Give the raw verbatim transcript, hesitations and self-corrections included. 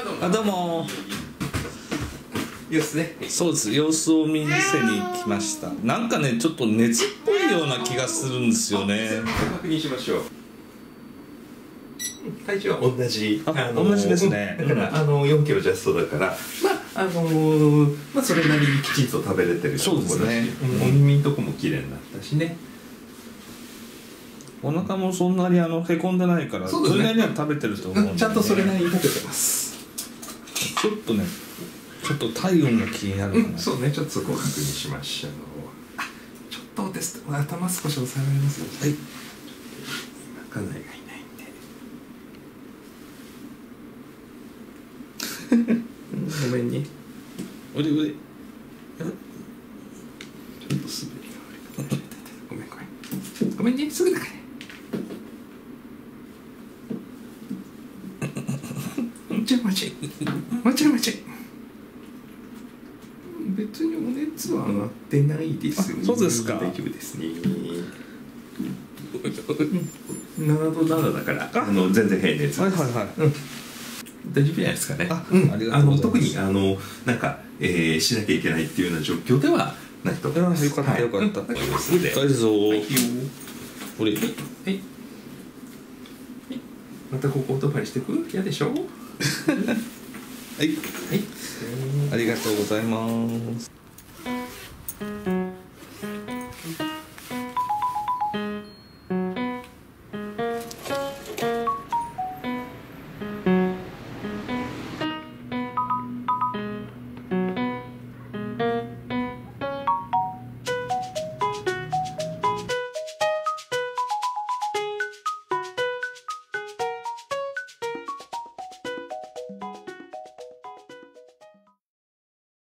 あ、どうも。 様子ね。 そうです。様子を見せに来ました。なんかね、ちょっと熱っぽいような気がするんですよね。 確認しましょう。体重は同じ。 あ、同じですね。 だからあのよんキロジャストだから、まああのまあそれなりにきちんと食べれてる。 そうですね。 お耳のとこも綺麗になったしね。 お腹もそんなにあのへこんでないから、それなりには食べてると思うんで、ね。 ちゃんとそれなりに食べてます。 ちょっとね、ちょっと体温が気になるかな、うん、 そうね、ちょっとそこを確認しましょう。あ、ちょっとです頭少し押さえられますよ。はい。今家内がいないんでごめんね。 おれおれ。ちょっと滑りが悪い。ごめんごめん。ごめんね、すぐだからね。ちょ待ち待ち待ち。別にお熱は上がってないですよね。 そうですか。 大丈夫ですね。ななどななだからあの全然平熱。 はいはいはい。 うん、大丈夫じゃないですかね。 あ、うん、ありがとうございます。 特にあのなんか、えー、しなきゃいけないっていうような状況ではないと思います。 よかったよかった。 思いますので。 大丈夫。これ。 はい。またここお泊まりしてく？嫌でしょ？はい。はい。 ありがとうございます。